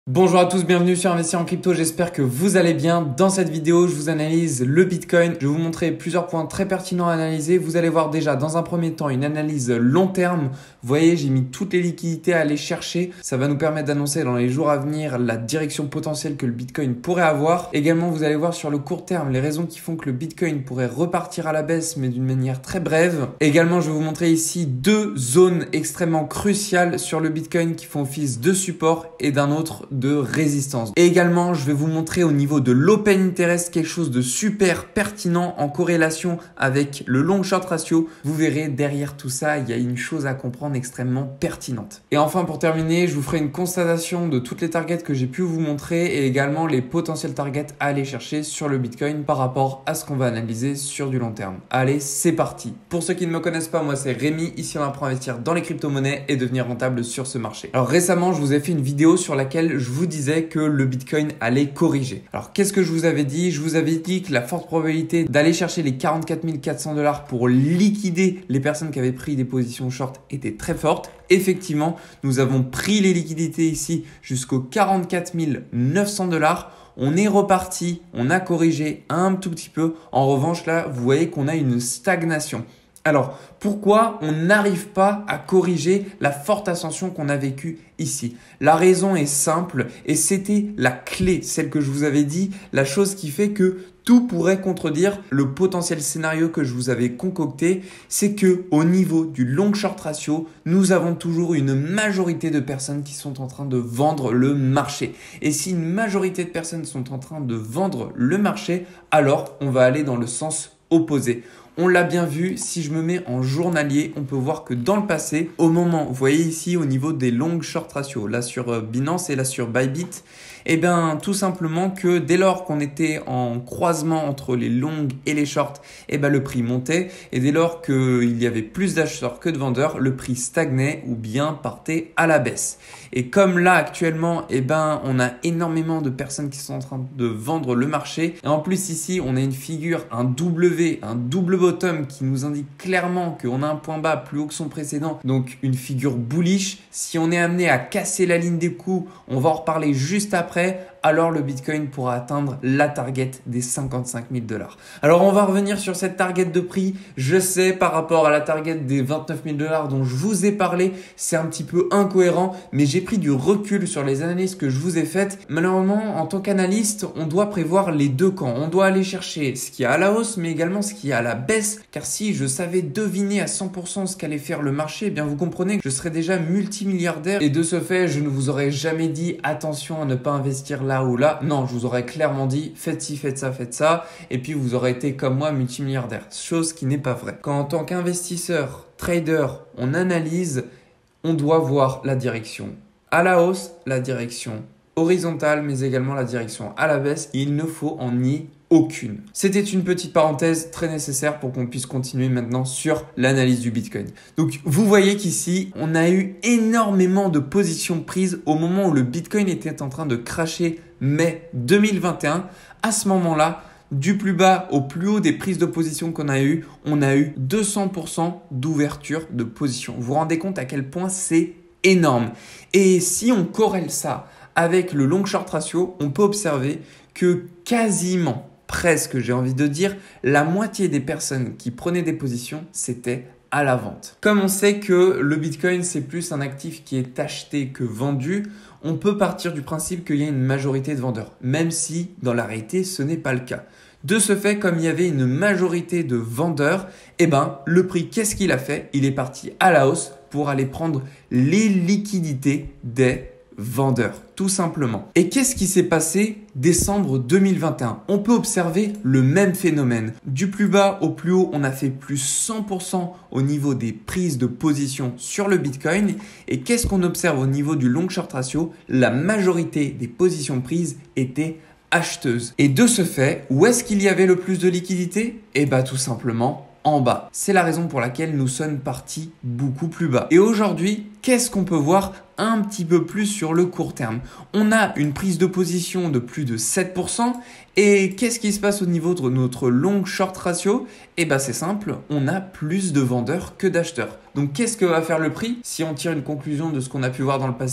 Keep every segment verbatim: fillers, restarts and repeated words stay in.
Bonjour à tous, bienvenue sur Investir en crypto, j'espère que vous allez bien. Dans cette vidéo, je vous analyse le Bitcoin. Je vais vous montrer plusieurs points très pertinents à analyser. Vous allez voir déjà dans un premier temps une analyse long terme. Vous voyez, j'ai mis toutes les liquidités à aller chercher. Ça va nous permettre d'annoncer dans les jours à venir la direction potentielle que le Bitcoin pourrait avoir. Également, vous allez voir sur le court terme les raisons qui font que le Bitcoin pourrait repartir à la baisse, mais d'une manière très brève. Également, je vais vous montrer ici deux zones extrêmement cruciales sur le Bitcoin qui font office de support et d'un autre de résistance. Et également, je vais vous montrer au niveau de l'open interest quelque chose de super pertinent en corrélation avec le long short ratio. Vous verrez derrière tout ça, il y a une chose à comprendre extrêmement pertinente. Et enfin, pour terminer, je vous ferai une constatation de toutes les targets que j'ai pu vous montrer et également les potentiels targets à aller chercher sur le Bitcoin par rapport à ce qu'on va analyser sur du long terme. Allez, c'est parti. Pour ceux qui ne me connaissent pas, moi c'est Rémi. Ici, on apprend à investir dans les crypto-monnaies et devenir rentable sur ce marché. Alors récemment, je vous ai fait une vidéo sur laquelle je vous disais que le Bitcoin allait corriger. Alors qu'est-ce que je vous avais dit? Je vous avais dit que la forte probabilité d'aller chercher les quarante-quatre mille quatre cents dollars pour liquider les personnes qui avaient pris des positions short était très forte. Effectivement, nous avons pris les liquidités ici jusqu'aux quarante-quatre mille neuf cents dollars. On est reparti, on a corrigé un tout petit peu. En revanche, là, vous voyez qu'on a une stagnation. Alors, pourquoi on n'arrive pas à corriger la forte ascension qu'on a vécue ici? La raison est simple et c'était la clé, celle que je vous avais dit, la chose qui fait que tout pourrait contredire le potentiel scénario que je vous avais concocté, c'est que au niveau du long short ratio, nous avons toujours une majorité de personnes qui sont en train de vendre le marché. Et si une majorité de personnes sont en train de vendre le marché, alors on va aller dans le sens opposé. On l'a bien vu, si je me mets en journalier, on peut voir que dans le passé, au moment, vous voyez ici au niveau des long short ratios, là sur Binance et là sur Bybit, eh bien tout simplement que dès lors qu'on était en croisement entre les longues et les shorts, eh bien le prix montait et dès lors qu'il y avait plus d'acheteurs que de vendeurs, le prix stagnait ou bien partait à la baisse. Et comme là actuellement, eh ben on a énormément de personnes qui sont en train de vendre le marché et en plus ici on a une figure, un W, un double bottom qui nous indique clairement qu'on a un point bas plus haut que son précédent, donc une figure bullish. Si on est amené à casser la ligne des coups, on va en reparler juste après, alors le Bitcoin pourra atteindre la target des cinquante-cinq mille dollars. Alors on va revenir sur cette target de prix. Je sais par rapport à la target des vingt-neuf mille dollars dont je vous ai parlé, c'est un petit peu incohérent, mais j'ai pris du recul sur les analyses que je vous ai faites. Malheureusement, en tant qu'analyste, on doit prévoir les deux camps. On doit aller chercher ce qui est à la hausse, mais également ce qui est à la baisse. Car si je savais deviner à cent pour cent ce qu'allait faire le marché, eh bien vous comprenez que je serais déjà multimilliardaire. Et de ce fait, je ne vous aurais jamais dit attention à ne pas investir là ou là. Non, je vous aurais clairement dit faites ci, faites ça, faites ça. Et puis vous aurez été comme moi multimilliardaire. Chose qui n'est pas vraie. Quand en tant qu'investisseur, trader, on analyse, on doit voir la direction à la hausse, la direction horizontale, mais également la direction à la baisse. Il ne faut en nier aucune. C'était une petite parenthèse très nécessaire pour qu'on puisse continuer maintenant sur l'analyse du Bitcoin. Donc, vous voyez qu'ici, on a eu énormément de positions prises au moment où le Bitcoin était en train de crasher mai deux mille vingt et un. À ce moment-là, du plus bas au plus haut des prises de position qu'on a eues, on a eu deux cents pour cent d'ouverture de position. Vous vous rendez compte à quel point c'est énorme. Et si on corrèle ça avec le long short ratio, on peut observer que quasiment, presque, j'ai envie de dire, la moitié des personnes qui prenaient des positions, c'était à la vente. Comme on sait que le Bitcoin, c'est plus un actif qui est acheté que vendu, on peut partir du principe qu'il y a une majorité de vendeurs, même si dans la réalité, ce n'est pas le cas. De ce fait, comme il y avait une majorité de vendeurs, eh ben, le prix, qu'est-ce qu'il a fait? Il est parti à la hausse pour aller prendre les liquidités des vendeurs, tout simplement. Et qu'est-ce qui s'est passé décembre deux mille vingt et un? On peut observer le même phénomène. Du plus bas au plus haut, on a fait plus cent pour cent au niveau des prises de position sur le Bitcoin. Et qu'est-ce qu'on observe au niveau du long short ratio? La majorité des positions prises étaient acheteuses. Et de ce fait, où est-ce qu'il y avait le plus de liquidité? Eh bien, tout simplement en bas. C'est la raison pour laquelle nous sommes partis beaucoup plus bas. Et aujourd'hui, qu'est-ce qu'on peut voir un petit peu plus sur le court terme? On a une prise de position de plus de sept pour cent. Et qu'est-ce qui se passe au niveau de notre long short ratio? Eh bien, c'est simple, on a plus de vendeurs que d'acheteurs. Donc, qu'est-ce que va faire le prix si on tire une conclusion de ce qu'on a pu voir dans le passé?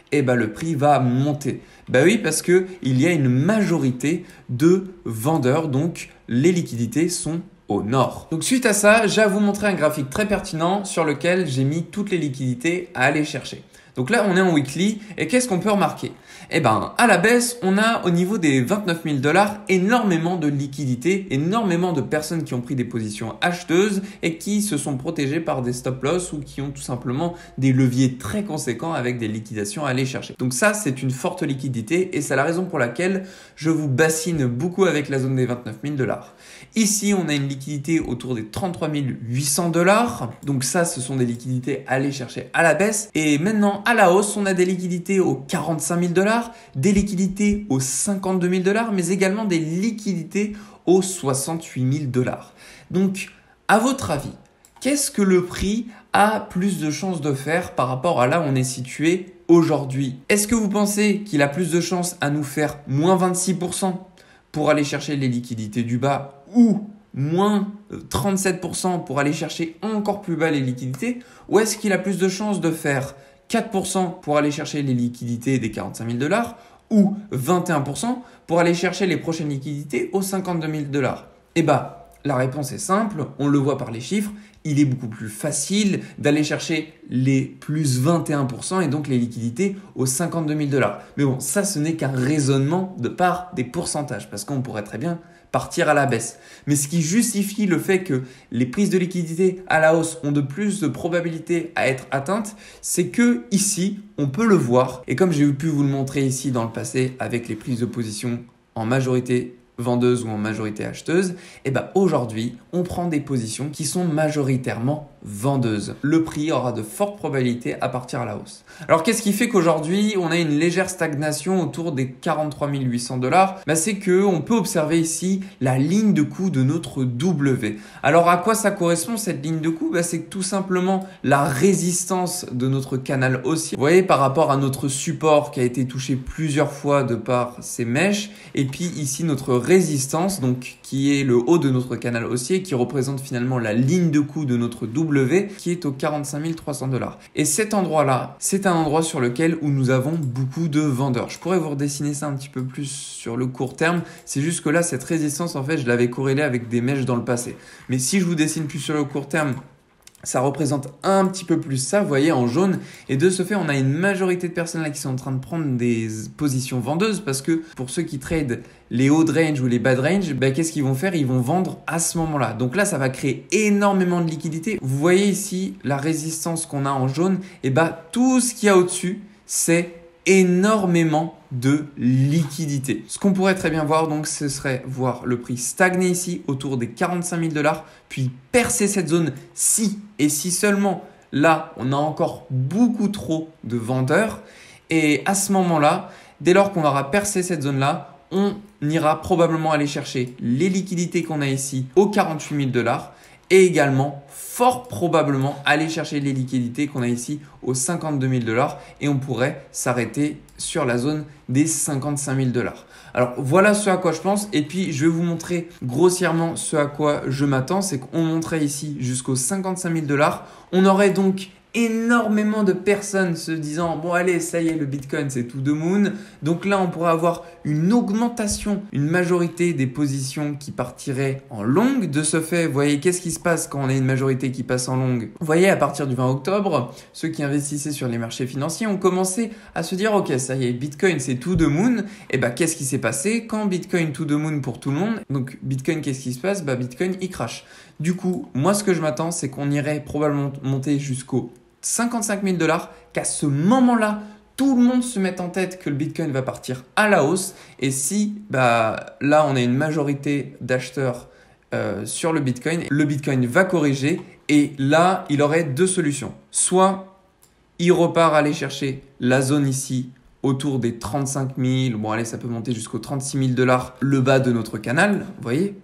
eh ben, le prix va monter. Bah oui, parce qu'il y a une majorité de vendeurs, donc les liquidités sont au nord. Donc suite à ça, j'ai à vous montrer un graphique très pertinent sur lequel j'ai mis toutes les liquidités à aller chercher. Donc là, on est en weekly et qu'est-ce qu'on peut remarquer? Eh ben, à la baisse, on a au niveau des vingt-neuf mille dollars énormément de liquidités, énormément de personnes qui ont pris des positions acheteuses et qui se sont protégées par des stop-loss ou qui ont tout simplement des leviers très conséquents avec des liquidations à aller chercher. Donc ça, c'est une forte liquidité et c'est la raison pour laquelle je vous bassine beaucoup avec la zone des vingt-neuf mille dollars. Ici, on a une liquidité autour des trente-trois mille huit cents dollars. Donc ça, ce sont des liquidités à aller chercher à la baisse. Et maintenant, à la hausse, on a des liquidités aux quarante-cinq mille dollars, des liquidités aux cinquante-deux mille dollars, mais également des liquidités aux soixante-huit mille dollars. Donc, à votre avis, qu'est-ce que le prix a plus de chances de faire par rapport à là où on est situé aujourd'hui? Est-ce que vous pensez qu'il a plus de chances à nous faire moins vingt-six pour cent pour aller chercher les liquidités du bas ou moins trente-sept pour cent pour aller chercher encore plus bas les liquidités? Ou est-ce qu'il a plus de chances de faire quatre pour cent pour aller chercher les liquidités des quarante-cinq mille dollars ou vingt et un pour cent pour aller chercher les prochaines liquidités aux cinquante-deux mille dollars? Eh bien, la réponse est simple, on le voit par les chiffres, il est beaucoup plus facile d'aller chercher les plus vingt et un pour cent et donc les liquidités aux cinquante-deux mille dollars. Mais bon, ça ce n'est qu'un raisonnement de part des pourcentages parce qu'on pourrait très bien partir à la baisse. Mais ce qui justifie le fait que les prises de liquidité à la hausse ont de plus de probabilité à être atteintes, c'est que ici, on peut le voir. Et comme j'ai pu vous le montrer ici dans le passé avec les prises de position en majorité vendeuse ou en majorité acheteuse, et ben aujourd'hui, on prend des positions qui sont majoritairement vendeuses. Le prix aura de fortes probabilités à partir à la hausse. Alors qu'est-ce qui fait qu'aujourd'hui, on a une légère stagnation autour des quarante-trois mille huit cents dollars? Ben, c'est que on peut observer ici la ligne de coup de notre W. Alors à quoi ça correspond cette ligne de coup? Ben, c'est tout simplement la résistance de notre canal haussier. Vous voyez, par rapport à notre support qui a été touché plusieurs fois de par ces mèches, et puis ici notre résistance, donc qui est le haut de notre canal haussier, qui représente finalement la ligne de coup de notre W, qui est aux quarante-cinq mille trois cents dollars. Et cet endroit-là, c'est un endroit sur lequel où nous avons beaucoup de vendeurs. Je pourrais vous redessiner ça un petit peu plus sur le court terme. C'est juste que là, cette résistance, en fait, je l'avais corrélée avec des mèches dans le passé. Mais si je vous dessine plus sur le court terme, ça représente un petit peu plus ça, vous voyez, en jaune. Et de ce fait, on a une majorité de personnes là qui sont en train de prendre des positions vendeuses parce que pour ceux qui tradent les hauts de range ou les bas de range, bah, qu'est-ce qu'ils vont faire? Ils vont vendre à ce moment-là. Donc là, ça va créer énormément de liquidité. Vous voyez ici la résistance qu'on a en jaune. Et bah, tout ce qu'il y a au-dessus, c'est énormément de liquidité. Ce qu'on pourrait très bien voir, donc, ce serait voir le prix stagner ici autour des quarante-cinq mille dollars, puis percer cette zone si et si seulement là, on a encore beaucoup trop de vendeurs. Et à ce moment-là, dès lors qu'on aura percé cette zone-là, on ira probablement aller chercher les liquidités qu'on a ici aux quarante-huit mille dollars et également fort probablement aller chercher les liquidités qu'on a ici aux cinquante-deux mille dollars et on pourrait s'arrêter sur la zone des cinquante-cinq mille dollars. Alors voilà ce à quoi je pense et puis je vais vous montrer grossièrement ce à quoi je m'attends. C'est qu'on monterait ici jusqu'aux cinquante-cinq mille dollars. On aurait donc énormément de personnes se disant bon allez ça y est le Bitcoin c'est to the moon. Donc là on pourrait avoir une augmentation, une majorité des positions qui partiraient en longue. De ce fait, vous voyez qu'est-ce qui se passe quand on a une majorité qui passe en longue? Vous voyez à partir du vingt octobre, ceux qui investissaient sur les marchés financiers ont commencé à se dire ok ça y est Bitcoin c'est to the moon. Et bah qu'est-ce qui s'est passé quand Bitcoin to the moon pour tout le monde? Donc Bitcoin qu'est-ce qui se passe? Bah Bitcoin il crash. Du coup moi ce que je m'attends c'est qu'on irait probablement monter jusqu'au cinquante-cinq mille dollars, qu'à ce moment-là, tout le monde se mette en tête que le Bitcoin va partir à la hausse. Et si bah, là, on a une majorité d'acheteurs euh, sur le Bitcoin, le Bitcoin va corriger. Et là, il aurait deux solutions. Soit il repart aller chercher la zone ici autour des trente-cinq mille, bon allez, ça peut monter jusqu'aux trente-six mille dollars, le bas de notre canal, vous voyez.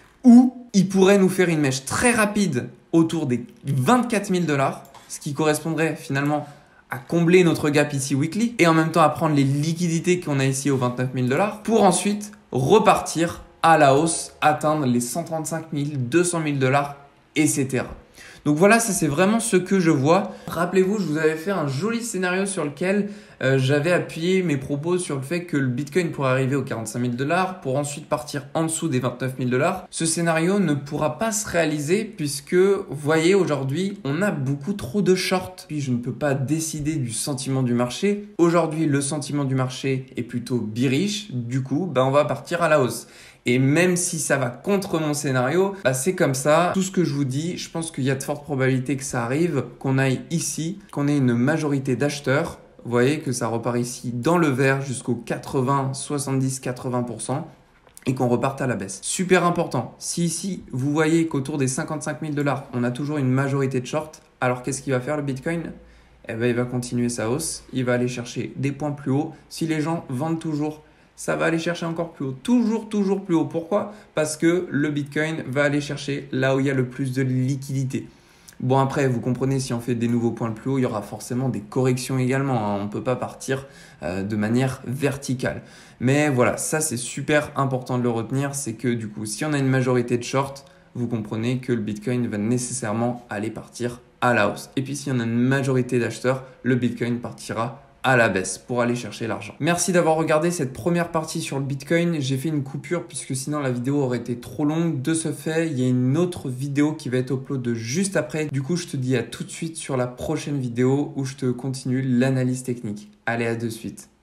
Ou il pourrait nous faire une mèche très rapide autour des vingt-quatre mille dollars. Ce qui correspondrait finalement à combler notre gap ici weekly et en même temps à prendre les liquidités qu'on a ici aux vingt-neuf mille dollars pour ensuite repartir à la hausse, atteindre les cent trente-cinq mille, deux cent mille dollars, et cetera. Donc voilà, ça c'est vraiment ce que je vois. Rappelez-vous, je vous avais fait un joli scénario sur lequel euh, j'avais appuyé mes propos sur le fait que le Bitcoin pourrait arriver aux quarante-cinq mille dollars pour ensuite partir en dessous des vingt-neuf mille dollars. Ce scénario ne pourra pas se réaliser puisque, vous voyez, aujourd'hui, on a beaucoup trop de shorts. Puis je ne peux pas décider du sentiment du marché. Aujourd'hui, le sentiment du marché est plutôt bearish. Du coup, ben, on va partir à la hausse. Et même si ça va contre mon scénario, bah c'est comme ça. Tout ce que je vous dis, je pense qu'il y a de fortes probabilités que ça arrive, qu'on aille ici, qu'on ait une majorité d'acheteurs. Vous voyez que ça repart ici dans le vert jusqu'au quatre-vingts, soixante-dix, quatre-vingts pour cent et qu'on reparte à la baisse. Super important. Si ici, vous voyez qu'autour des cinquante-cinq mille dollars, on a toujours une majorité de short, alors qu'est-ce qu'il va faire le Bitcoin ? Eh ben, il va continuer sa hausse. Il va aller chercher des points plus hauts. Si les gens vendent toujours, ça va aller chercher encore plus haut. Toujours, toujours plus haut. Pourquoi ? Parce que le Bitcoin va aller chercher là où il y a le plus de liquidité. Bon, après, vous comprenez, si on fait des nouveaux points plus haut, il y aura forcément des corrections également, hein. On ne peut pas partir euh, de manière verticale. Mais voilà, ça c'est super important de le retenir. C'est que du coup, si on a une majorité de short, vous comprenez que le Bitcoin va nécessairement aller partir à la hausse. Et puis, si on a une majorité d'acheteurs, le Bitcoin partira à la baisse pour aller chercher l'argent. Merci d'avoir regardé cette première partie sur le Bitcoin. J'ai fait une coupure puisque sinon la vidéo aurait été trop longue. De ce fait, il y a une autre vidéo qui va être upload juste après. Du coup, je te dis à tout de suite sur la prochaine vidéo où je te continue l'analyse technique. Allez, à de suite.